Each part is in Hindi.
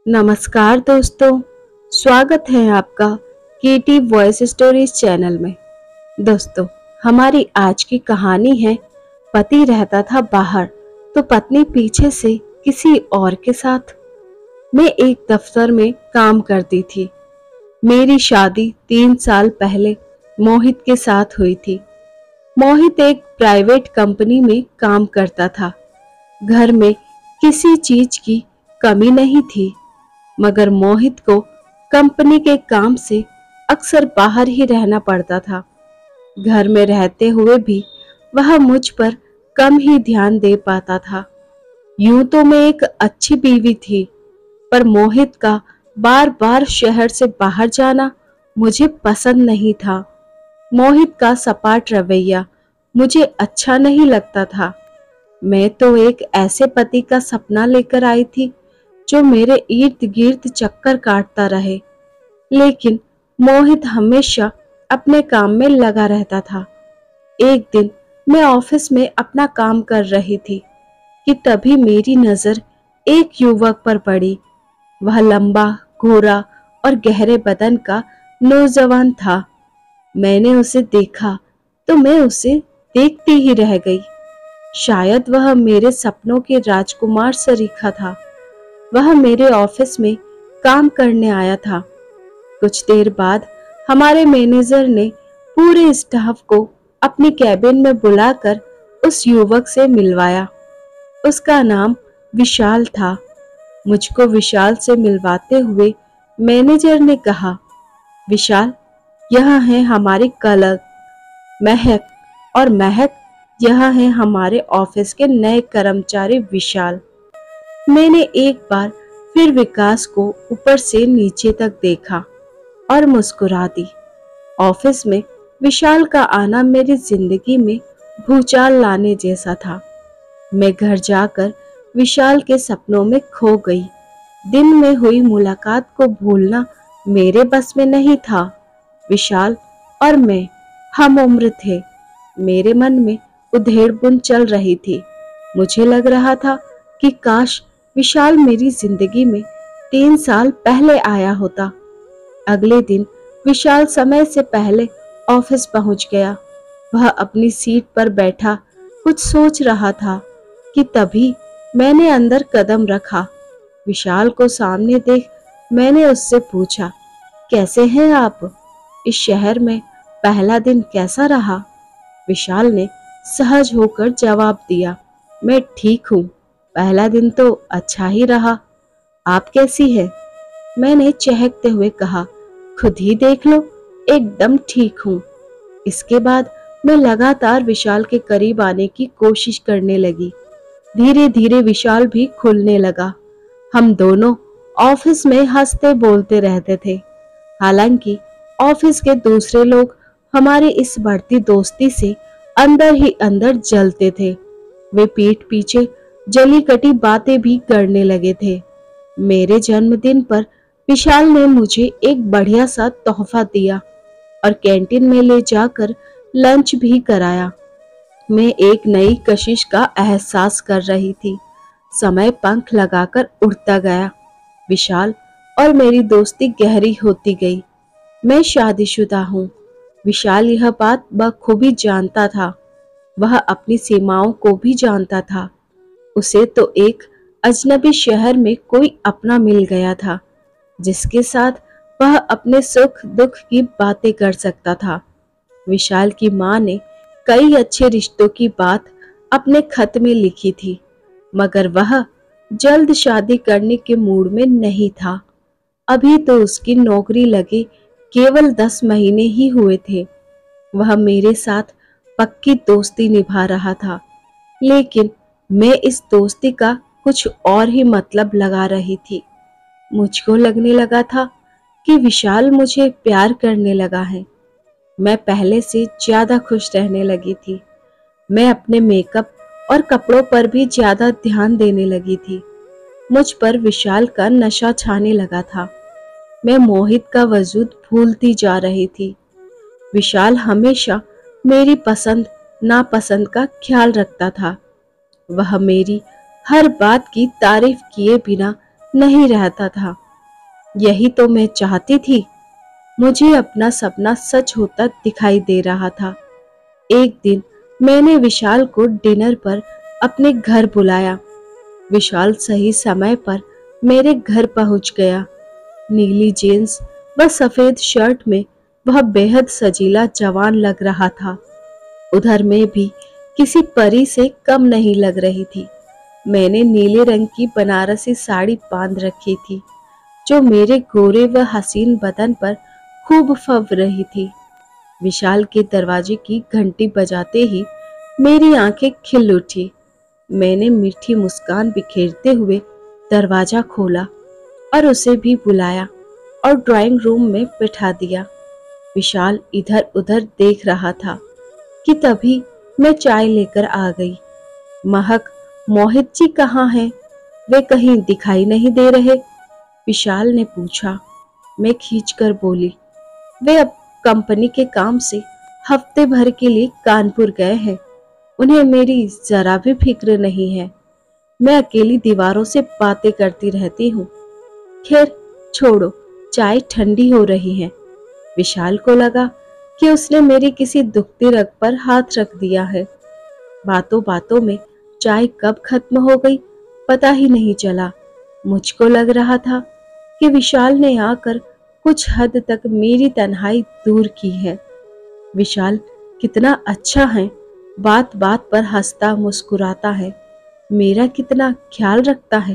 नमस्कार दोस्तों, स्वागत है आपका केटी वॉइस स्टोरीज चैनल में। दोस्तों, हमारी आज की कहानी है पति रहता था बाहर तो पत्नी पीछे से किसी और के साथ। मैं एक दफ्तर में काम करती थी। मेरी शादी 3 साल पहले मोहित के साथ हुई थी। मोहित एक प्राइवेट कंपनी में काम करता था। घर में किसी चीज की कमी नहीं थी, मगर मोहित को कंपनी के काम से अक्सर बाहर ही रहना पड़ता था। घर में रहते हुए भी वह मुझ पर कम ही ध्यान दे पाता था। यूं तो मैं एक अच्छी बीवी थी, पर मोहित का बार बार शहर से बाहर जाना मुझे पसंद नहीं था। मोहित का सपाट रवैया मुझे अच्छा नहीं लगता था। मैं तो एक ऐसे पति का सपना लेकर आई थी जो मेरे इर्द गिर्द चक्कर काटता रहे, लेकिन मोहित हमेशा अपने काम में लगा रहता था। एक दिन मैं ऑफिस में अपना काम कर रही थी कि तभी मेरी नजर एक युवक पर पड़ी। वह लंबा, गोरा और गहरे बदन का नौजवान था। मैंने उसे देखा तो मैं उसे देखती ही रह गई। शायद वह मेरे सपनों के राजकुमार सरीखा था। वह मेरे ऑफिस में काम करने आया था। कुछ देर बाद हमारे मैनेजर ने पूरे स्टाफ को अपनी कैबिन में बुलाकर उस युवक से मिलवाया। उसका नाम विशाल था। मुझको विशाल से मिलवाते हुए मैनेजर ने कहा, विशाल, यह है हमारी कलीग महक, और महक, यह है हमारे ऑफिस के नए कर्मचारी विशाल। मैंने एक बार फिर विकास को ऊपर से नीचे तक देखा और मुस्कुरा दी। ऑफिस में विशाल का आना मेरी जिंदगी में भूचाल लाने जैसा था। मैं घर जाकर विशाल के सपनों में खो गई। दिन में हुई मुलाकात को भूलना मेरे बस में नहीं था। विशाल और मैं हम उम्र थे। मेरे मन में उधेड़-बुन चल रही थी। मुझे लग रहा था कि काश विशाल मेरी जिंदगी में 3 साल पहले आया होता। अगले दिन विशाल समय से पहले ऑफिस पहुंच गया। वह अपनी सीट पर बैठा कुछ सोच रहा था कि तभी मैंने अंदर कदम रखा। विशाल को सामने देख मैंने उससे पूछा, कैसे हैं आप? इस शहर में पहला दिन कैसा रहा? विशाल ने सहज होकर जवाब दिया, मैं ठीक हूँ। पहला दिन तो अच्छा ही रहा। आप कैसी है? मैंने चहकते हुए कहा, खुद ही देख लो, एकदम ठीक हूँ। इसके बाद मैं लगातार विशाल के करीब आने की कोशिश करने लगी। धीरे धीरे विशाल भी खुलने लगा। हम दोनों ऑफिस में हंसते बोलते रहते थे। हालांकि ऑफिस के दूसरे लोग हमारी इस बढ़ती दोस्ती से अंदर ही अंदर जलते थे। वे पीठ पीछे जली कटी बातें भी करने लगे थे। मेरे जन्मदिन पर विशाल ने मुझे एक बढ़िया सा तोहफा दिया और कैंटीन में ले जाकर लंच भी कराया। मैं एक नई कशिश का एहसास कर रही थी। समय पंख लगाकर उड़ता गया। विशाल और मेरी दोस्ती गहरी होती गई। मैं शादीशुदा हूँ। विशाल यह बात बखूबी जानता था। वह अपनी सीमाओं को भी जानता था। उसे तो एक अजनबी शहर में कोई अपना मिल गया था, जिसके साथ वह अपने सुख दुख की बातें कर सकता था। विशाल की माँ ने कई अच्छे रिश्तों की बात अपने खत में लिखी थी, मगर वह जल्द शादी करने के मूड में नहीं था। अभी तो उसकी नौकरी लगे केवल 10 महीने ही हुए थे। वह मेरे साथ पक्की दोस्ती निभा रहा था, लेकिन मैं इस दोस्ती का कुछ और ही मतलब लगा रही थी। मुझको लगने लगा था कि विशाल मुझे प्यार करने लगा है। मैं पहले से ज्यादा खुश रहने लगी थी। मैं अपने मेकअप और कपड़ों पर भी ज्यादा ध्यान देने लगी थी। मुझ पर विशाल का नशा छाने लगा था। मैं मोहित का वजूद भूलती जा रही थी। विशाल हमेशा मेरी पसंद नापसंद का ख्याल रखता था। वह मेरी हर बात की तारीफ किए बिना नहीं रहता था। यही तो मैं चाहती थी। मुझे अपना सपना सच होता दिखाई दे रहा था। एक दिन मैंने विशाल को डिनर पर अपने घर बुलाया। विशाल सही समय पर मेरे घर पहुंच गया। नीली जीन्स व सफेद शर्ट में वह बेहद सजीला जवान लग रहा था। उधर मैं भी किसी परी से कम नहीं लग रही थी। मैंने नीले रंग की बनारसी साड़ी बांध रखी थी, जो मेरे गोरे व हसीन बदन पर खूब फब रही थी। विशाल के दरवाजे की घंटी बजाते ही मेरी आंखें खिल उठी। मैंने मीठी मुस्कान बिखेरते हुए दरवाजा खोला और उसे भी बुलाया और ड्राइंग रूम में बिठा दिया। विशाल इधर उधर देख रहा था कि तभी मैं चाय लेकर आ गई। महक, मोहित जी कहाँ हैं? वे कहीं दिखाई नहीं दे रहे। विशाल ने पूछा। मैं खींचकर बोली, वे अब कंपनी के काम से हफ्ते भर के लिए कानपुर गए हैं। उन्हें मेरी जरा भी फिक्र नहीं है। मैं अकेली दीवारों से बातें करती रहती हूँ। खैर छोड़ो, चाय ठंडी हो रही है। विशाल को लगा कि उसने मेरी किसी दुखती रग पर हाथ रख दिया है। बातों बातों में चाय कब खत्म हो गई पता ही नहीं चला। मुझको लग रहा था कि विशाल ने आकर कुछ हद तक मेरी तन्हाई दूर की है। विशाल कितना अच्छा है, बात बात पर हंसता मुस्कुराता है, मेरा कितना ख्याल रखता है।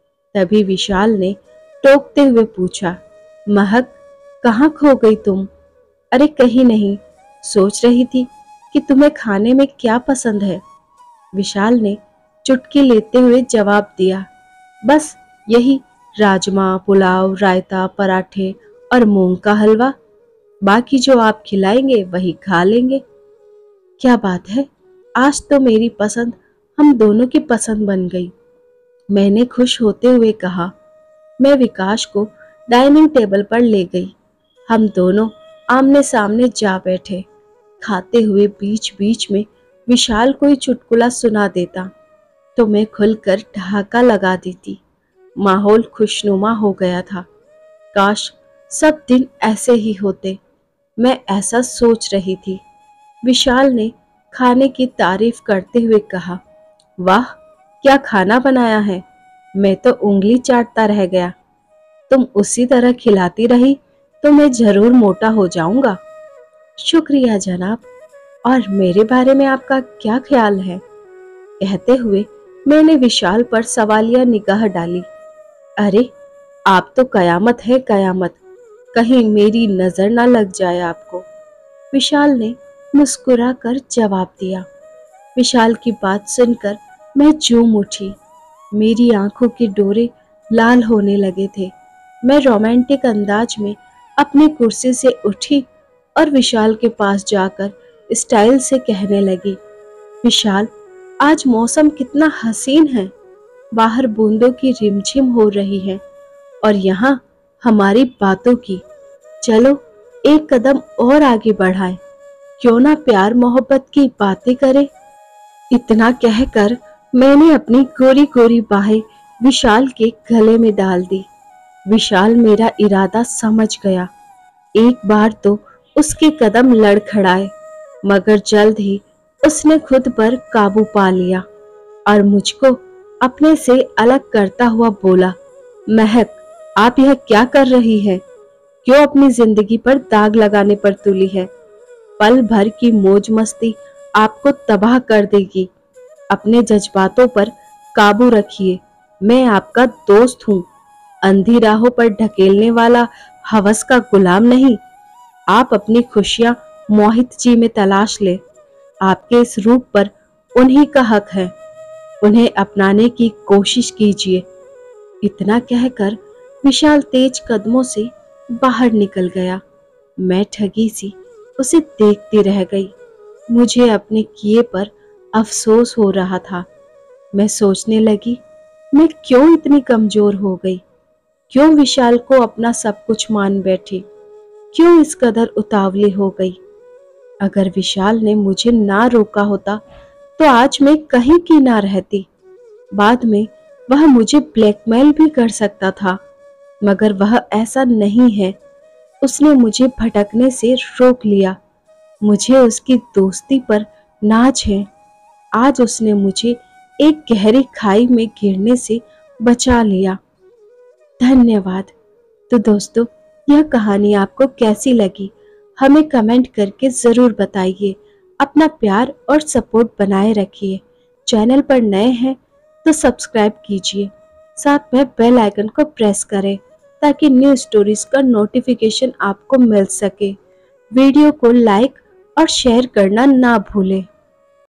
तभी विशाल ने टोकते हुए पूछा, महक, कहाँ खो गई तुम? अरे कहीं नहीं, सोच रही थी कि तुम्हें खाने में क्या पसंद है। विशाल ने चुटकी लेते हुए जवाब दिया, बस यही राजमा, पुलाव, रायता, पराठे और मूंग का हलवा। बाकी जो आप खिलाएंगे वही खा लेंगे। क्या बात है, आज तो मेरी पसंद हम दोनों की पसंद बन गई। मैंने खुश होते हुए कहा। मैं विकास को डाइनिंग टेबल पर ले गई। हम दोनों आमने सामने जा बैठे। खाते हुए बीच बीच में विशाल कोई चुटकुला सुना देता तो मैं खुलकर ठहाका लगा देती। माहौल खुशनुमा हो गया था। काश सब दिन ऐसे ही होते, मैं ऐसा सोच रही थी। विशाल ने खाने की तारीफ करते हुए कहा, वाह, क्या खाना बनाया है। मैं तो उंगली चाटता रह गया। तुम उसी तरह खिलाती रही तो मैं जरूर मोटा हो जाऊंगा। शुक्रिया जनाब। और मेरे बारे में आपका क्या ख्याल है? कहते हुए मैंने विशाल पर सवालिया निगाह डाली। अरे आप तो कयामत है कयामत, कहीं मेरी नजर ना लग जाए आपको। विशाल ने मुस्कुरा कर जवाब दिया। विशाल की बात सुनकर मैं झूम उठी। मेरी आंखों के डोरे लाल होने लगे थे। मैं रोमांटिक अंदाज में अपनी कुर्सी से उठी और विशाल के पास जाकर स्टाइल से कहने लगी, विशाल, आज मौसम कितना हसीन है। बाहर बूंदों की रिमझिम हो रही है और यहाँ हमारी बातों की। चलो एक कदम और आगे बढ़ाएं, क्यों ना प्यार मोहब्बत की बातें करें। इतना कहकर मैंने अपनी गोरी गोरी बाहें विशाल के गले में डाल दी। विशाल मेरा इरादा समझ गया। एक बार तो उसके कदम लड़खड़ाए, मगर जल्द ही उसने खुद पर काबू पा लिया और मुझको अपने से अलग करता हुआ बोला, महक, आप यह क्या कर रही हैं? क्यों अपनी जिंदगी पर दाग लगाने पर तुली है? पल भर की मौज मस्ती आपको तबाह कर देगी। अपने जज्बातों पर काबू रखिए। मैं आपका दोस्त हूँ, अंधी राहों पर ढकेलने वाला हवस का गुलाम नहीं। आप अपनी खुशियां मोहित जी में तलाश ले। आपके इस रूप पर उन्हीं का हक है। उन्हें अपनाने की कोशिश कीजिए। इतना कहकर विशाल तेज कदमों से बाहर निकल गया। मैं ठगी सी उसे देखती रह गई। मुझे अपने किए पर अफसोस हो रहा था। मैं सोचने लगी, मैं क्यों इतनी कमजोर हो गई? क्यों विशाल को अपना सब कुछ मान बैठी? क्यों इस कदर उतावली हो गई? अगर विशाल ने मुझे ना रोका होता तो आज मैं कहीं की ना रहती। बाद में वह मुझे ब्लैकमेल भी कर सकता था, मगर वह ऐसा नहीं है। उसने मुझे भटकने से रोक लिया। मुझे उसकी दोस्ती पर नाज है। आज उसने मुझे एक गहरी खाई में गिरने से बचा लिया। धन्यवाद। तो दोस्तों, यह कहानी आपको कैसी लगी हमें कमेंट करके ज़रूर बताइए। अपना प्यार और सपोर्ट बनाए रखिए। चैनल पर नए हैं तो सब्सक्राइब कीजिए, साथ में बेल आइकन को प्रेस करें ताकि न्यू स्टोरीज का नोटिफिकेशन आपको मिल सके। वीडियो को लाइक और शेयर करना ना भूलें।